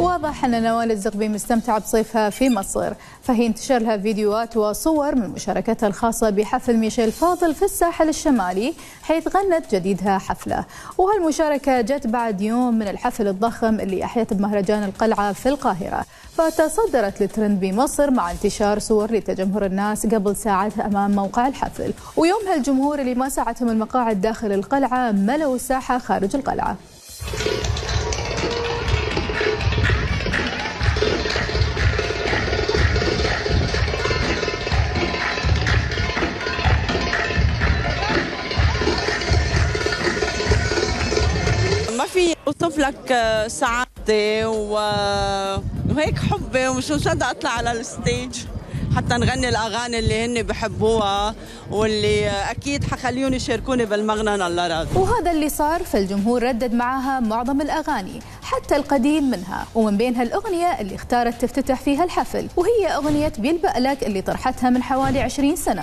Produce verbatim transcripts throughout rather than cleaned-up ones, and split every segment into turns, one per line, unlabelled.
واضح أن نوال الزغبي مستمتعة بصيفها في مصر، فهي انتشر لها فيديوهات وصور من مشاركتها الخاصة بحفل ميشيل فاضل في الساحل الشمالي حيث غنت جديدها حفلة. وهالمشاركة جت بعد يوم من الحفل الضخم اللي أحيت بمهرجان القلعة في القاهرة، فتصدرت الترند بمصر مع انتشار صور لتجمهر الناس قبل ساعات أمام موقع الحفل. ويومها الجمهور اللي ما سعتهم المقاعد داخل القلعة ملوا الساحة خارج القلعة.
ما في اوصف لك سعادتي وهيك حبي ومش مصدق اطلع على الستيج حتى نغني الاغاني اللي هن بحبوها واللي اكيد حخليهم يشاركوني بالمغنى الله راضي.
وهذا اللي صار، فالجمهور ردد معها معظم الاغاني حتى القديم منها، ومن بينها الاغنيه اللي اختارت تفتتح فيها الحفل وهي اغنيه بيلبق لك اللي طرحتها من حوالي عشرين سنة.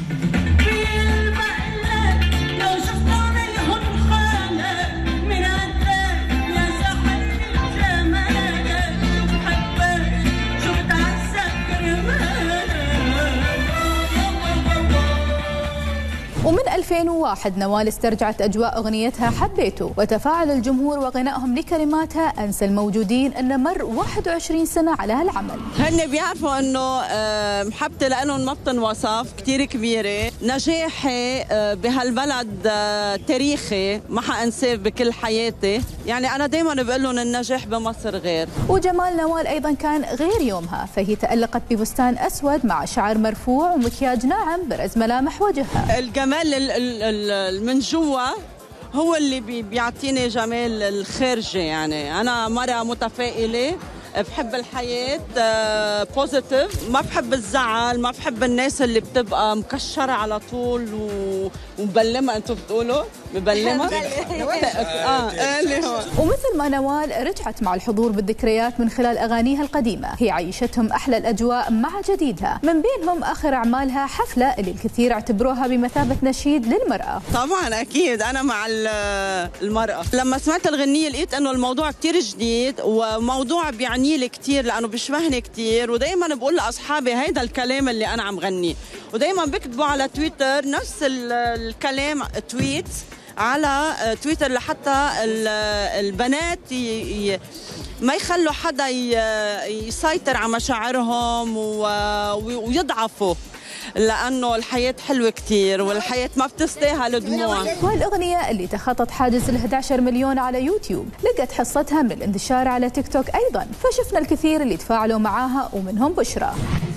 ومن ألفين وواحد نوال استرجعت أجواء أغنيتها حبيته، وتفاعل الجمهور وغنائهم لكلماتها أنسى الموجودين أن مر واحد وعشرين سنة على هالعمل.
هن بيعرفوا أنه محبتي لهم ما بتنوصف كتير كبيرة، نجاحي بهالبلد تاريخي ما حأنساه بكل حياتي، يعني أنا دايما بقول لهم النجاح بمصر غير.
وجمال نوال أيضا كان غير يومها، فهي تألقت بفستان أسود مع شعر مرفوع ومكياج ناعم برز ملامح وجهها.
الجمال من جوا هو اللي بيعطيني جمال الخارجي، يعني أنا مرة متفائلة، بحب الحياة بوزيتيف، ما بحب الزعل، ما بحب الناس اللي بتبقى مكشرة على طول ومبلمة. انتم بتقولوا مبلمة؟ اه اللي هو.
ومثل ما نوال رجعت مع الحضور بالذكريات من خلال اغانيها القديمة، هي عيشتهم احلى الاجواء مع جديدها، من بينهم اخر اعمالها حفلة اللي الكثير اعتبروها بمثابة نشيد للمرأة.
طبعا اكيد انا مع المرأة. لما سمعت الغنية لقيت انه الموضوع كثير جديد وموضوع بيعني لي كثير لانه بيشبهني كثير، ودائما بقول لاصحابي هيدا الكلام اللي انا عم غنيه، ودائما بكتبوا على تويتر نفس الكلام تويت على تويتر لحتى البنات ما يخلوا حدا يسيطر على مشاعرهم ويضعفوا، لأنه الحياة حلوة كتير والحياة ما بتستاهل دموع.
والأغنية اللي تخطت حاجز ال إحدى عشر مليون على يوتيوب لقت حصتها من الانتشار على تيك توك أيضا، فشفنا الكثير اللي تفاعلوا معاها ومنهم بشرى.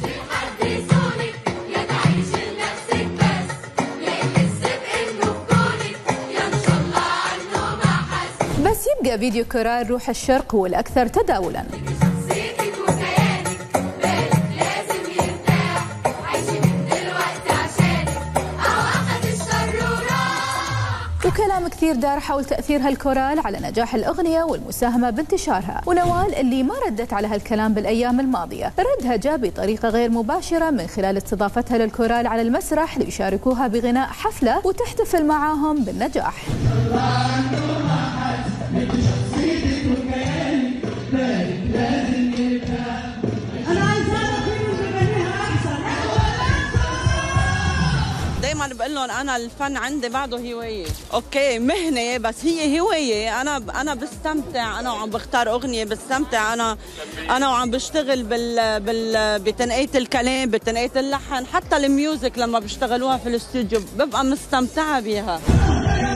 بس يبقى فيديو كورال روح الشرق هو الأكثر تداولا. وكلام كثير دار حول تأثير هالكورال على نجاح الأغنية والمساهمة بانتشارها، ونوال اللي ما ردت على هالكلام بالأيام الماضية ردها جاء بطريقة غير مباشرة من خلال استضافتها للكورال على المسرح ليشاركوها بغناء حفلة وتحتفل معاهم بالنجاح.
دايما بقول لهم انا الفن عندي بعده هوايه، اوكي مهنه بس هي هوايه، انا انا بستمتع، انا وعم بختار اغنيه بستمتع، انا انا وعم بشتغل بال بال بتنقيه الكلام، بتنقيه اللحن، حتى الميوزك لما بيشتغلوها في الاستوديو ببقى مستمتعه بيها.